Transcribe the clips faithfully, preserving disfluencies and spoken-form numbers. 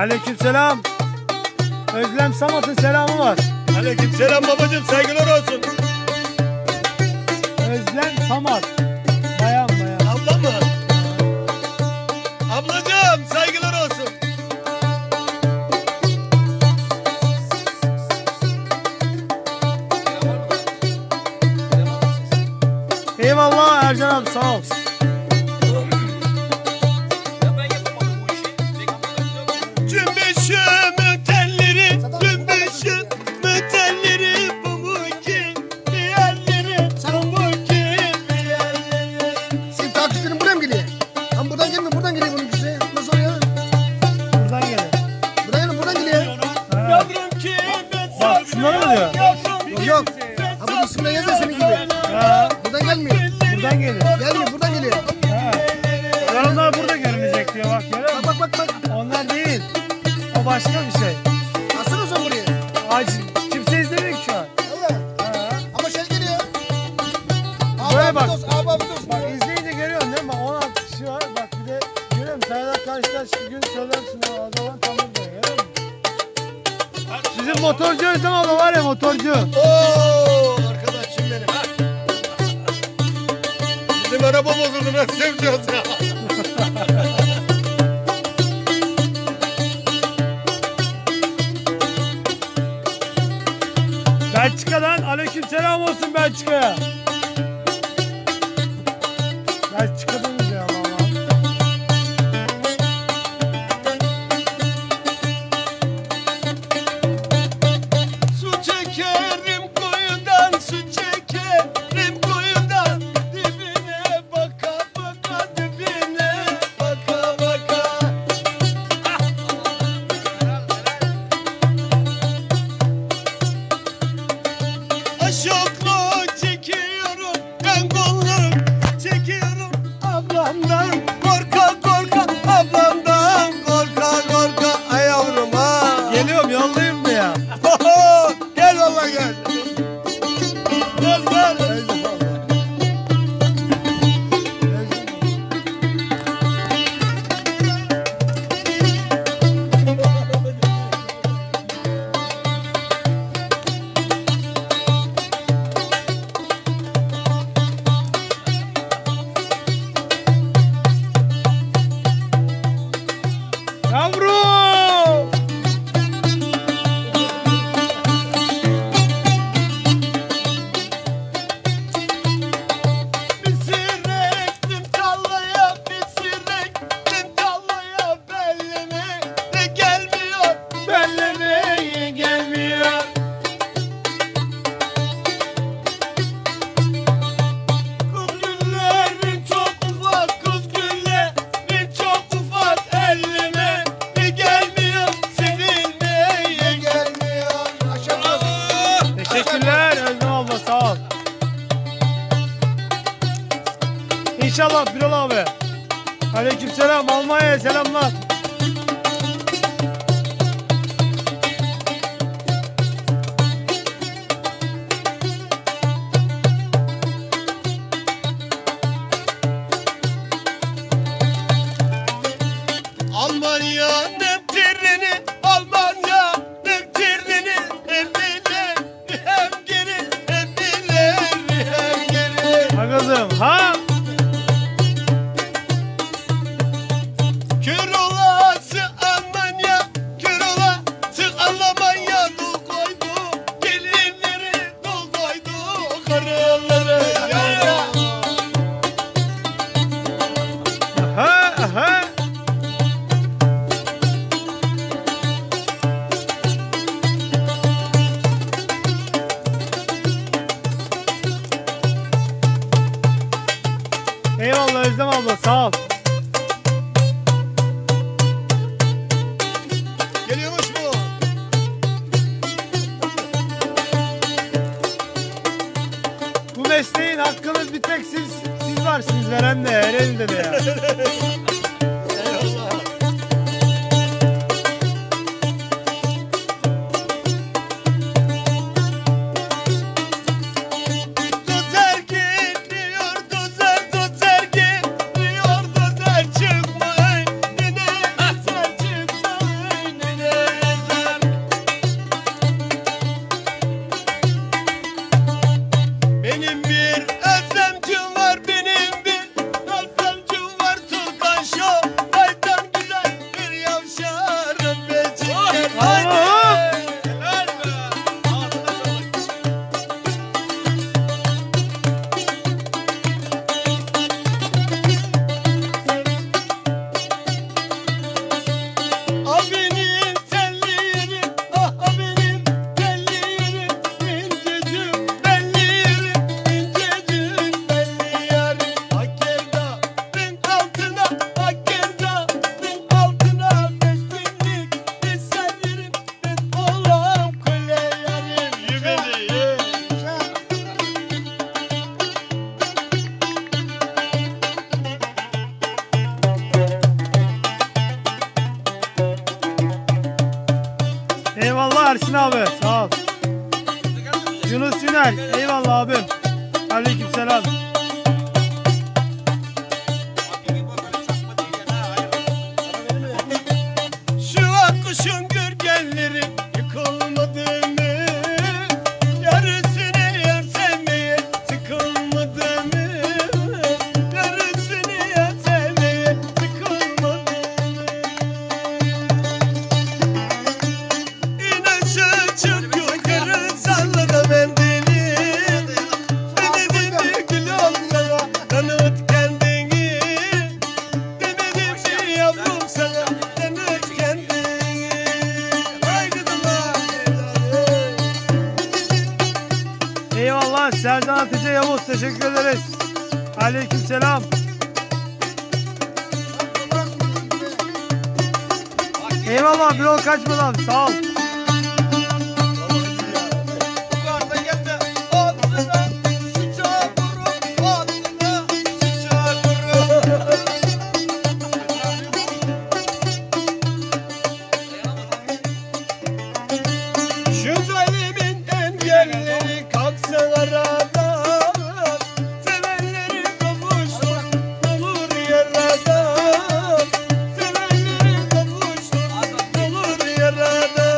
Aleykümselam. Özlem Samat'ın selamı var. Aleykümselam babacığım, saygılar olsun. Özlem Samat. Bayan bayan. Abla mı? Ablacığım saygılar olsun. Eyvallah Ercan abi, sağ ol. Cümbüşüm telleri, cümbüşüm telleri, pamukin yerleri, pamukin yerleri. Senin takipçilerin buraya mı geliyor? Ama buradan gelmiyor, buradan geliyor bununkisi. Nasıl oluyor? Buradan gelin. Buradan geliyor, buradan geliyor. Yavrum ki Bak şunları mı diyor? Yok yok. Ha bu isimle yazıyor senin gibi. Ha, Buradan gelmiyor. buradan gelin. Gelmiyor, buradan geliyor. Ha. Onlar burada görünecek diyor, bak görüyor musun? Bak bak bak bak. Onlar değil. O başka bir şey. Alsana sen buraya. Aç, kimse izlemiyor ki şu an. Allah. Ha. Ama şey geliyor. Böyle Abi bak. abi dost, abi abi dost. Bak izleyince görüyorsun değil mi? Bak on altı kişi var. Bak bir de görüyor musun? Serdar Karşıtaş bir gün söylersin o zaman tanır diyor. Görüyor musun? Bizim motorcu Özlem abla var ya, motorcu. Oo, arkadaşım benim. Bizim araba bozuldu, nasıl seveceğiz ya? Belçika'dan aleykümselam olsun Belçika'ya. Belçika'dan diyor ama Allah. Su çekerim kuyudan, su çekerim kuyudan, dibine baka baka, dibine baka baka. Aşoklu çekiyorum, ben kollarım çekiyorum ablamdan, korka korka ablamdan, korka korka ay yavrum ha. Geliyorum, yollayayım mı ya? Gel valla gel. Gel gel. Yavrum! Bisirektim tallaya, bisirektim tallaya, belleme de gelmiyor, bellemeye gelmiyor. Kız güllerin çok ufak, kız güllerin çok ufak, elleme de gelmiyor, sevilmeye gelmiyor. Aşağı Teşekkürler Özlem abla, sağ ol. İnşallah Birol abi. Aleykümselam, Almanya'ya selamlar. Almanya'nın treni, Almanya'nın treni, hem ileri hem geri, hem ileri hem geri. Ha kızım, ha? Kör olası Almanya, kör olası Almanya, dul koydu gelinleri, dul koydu karıları. Aha, aha. Eyvallah Özlem abla, sağ ol. Geliyormuş mu? Bu mesleğin hakkınız bir tek siz, siz varsınız veren de, Eren'de de ya. Eyvallah. Dozer gidiyor, dozer, dozer gidiyor, dozer çıkma önüne, dozer çıkma önüne. olasın abi. Sağ ol. Yunus Yüner. Eyvallah abim. Aleykümselam. Şu an kuşun gürgenleri yıkılmadı mı? Yarısını yar sevmeye sıkılmadı mı? Yarısını yar sevmeye sıkılmadı mı? İn aşağı çık yukarı salla da mendili. Demedim mi gül olsana tanıt kendini. Demedim mi yavrum sana tanıt kendini. Haydi duman evladım. Eyvallah Sercan Hatice Yavuz. Teşekkür ederiz. Aleykümselam. Eyvallah bir ol kaçmadan. Sağ ol. Yukarıda geldi altına şu çamurun altına şu çamurun. Şu zalimin engelleri kalksın aradan. Sevenleri kavuştur olur yaradan. Sevenleri kavuştur olur yaradan.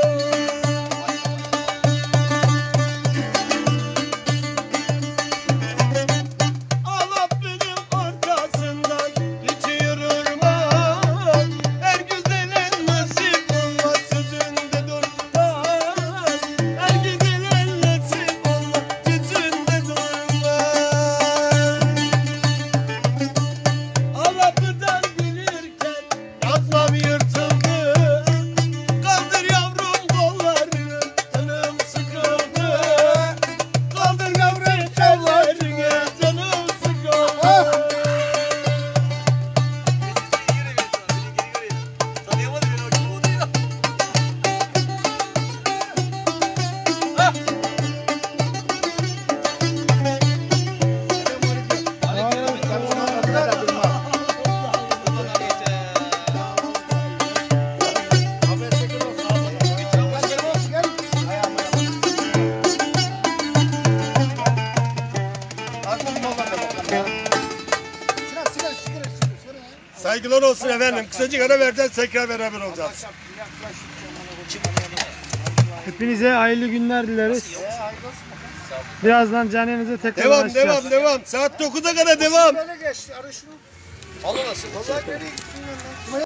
Alaplı'nın ortasından geçiyor ırmak. Her güzelen nasip olmaz sözünde durmaz. Her güzelen nasip olmaz sözünde durmaz. Alaplı'dan gelirken yazmam yırtıldı. Kaldır yavrum kollarını canım sıkıldı. Kaldır yavrum kollarını canım sıkıldı. Saygılar olsun efendim. Kısacık ara vereceğiz, tekrar beraber olacağız. Hepinize hayırlı günler dileriz. Birazdan canınızı tekrar Devam, açacağız. devam, devam. Saat dokuza kadar devam. Böyle geç. Ara şunu. Alamazsın. Vallahi nereye gitsin lan?